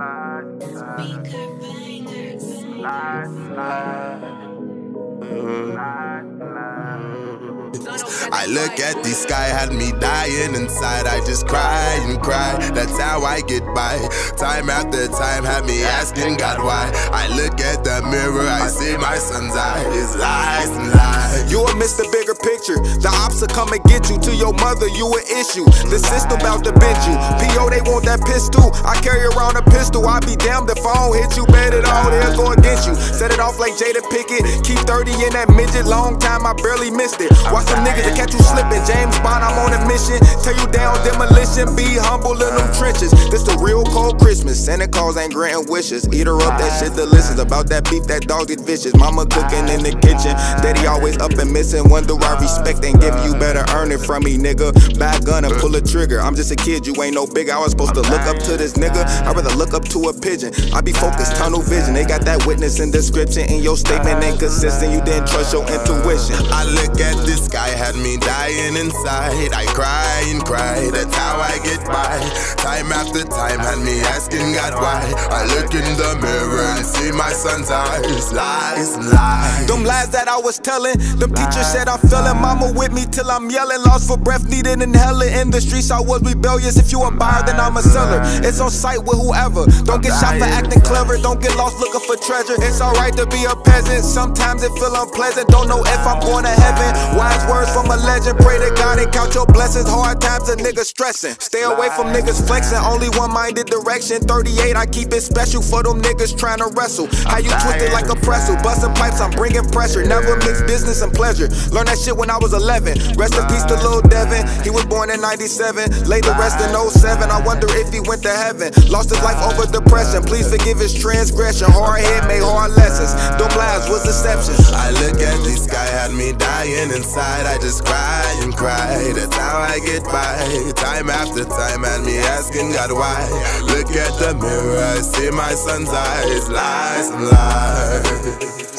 I look at the sky, had me dying inside. I just cry and cry, that's how I get by. Time after time, had me asking God why. I look at the mirror, I see my son's eyes, lies and lies. You will miss the bigger picture. The ops will come and get you. To your mother, you an issue. The system bout to bend you. P.O. they want that pistol. I carry around a pistol. I be damned if I don't hit you. Bet it all, they'll go against you. Set it off like Jada Pickett. Keep 30 in that midget. Long time, I barely missed it. Watch some niggas that catch you slipping. James Bond, I'm on a mission. Tear you down, demolition. Be humble in them trenches. This the real cold Christmas. Santa Claus ain't granting wishes. Eat her up, that shit delicious. About that beef, that dog get vicious. Mama cooking in the kitchen. Daddy always up and missing. Wonder why respect ain't giving you, better earn it from me, nigga. Buy a gun and pull a trigger. I'm just a kid, you ain't no big. I was supposed to look up to this nigga. I'd rather look up to a pigeon. I be focused, tunnel vision. They got that witness and description. In your statement ain't consistent. You didn't trust your intuition. I look at this sky, had me dying inside. I cry and cry, that's how I get by. Time after time, had me asking God why. I look in the mirror and see my son's eyes, lies and lies. Them lies that I was telling, them teachers said I'm failing. Mama with me till I'm yelling, lost for breath, needed inhaling. In the streets I was rebellious. If you a buyer, then I'm a seller. It's on sight with whoever. Don't get shot for acting clever. Don't get lost looking for treasure. It's alright to be a peasant. Sometimes it feel unpleasant. Don't know if I'm going to heaven. Wise words from a legend. Pray to God and count your blessings. Hard times a nigga stressing. Stay away from niggas flexing. Only one-minded direction. 38, I keep it special for them niggas trying to wrestle. How you twist it like a pretzel. Busting pipes, I'm bringing pressure. Never mix business and pleasure. Learned that shit when I was 11. Rest in peace to Lil Devin. He was born in 97. Laid to rest in 07. I wonder if he went to heaven. Lost his life over depression. Please forgive his transgression. Hard head made hard lessons. Them lies was exceptions. I look at the sky, had me dying inside. I just cry and cry, that's how I get by. Time after time, had me asking God why. Look at the mirror, I see my son's eyes, lies and lies.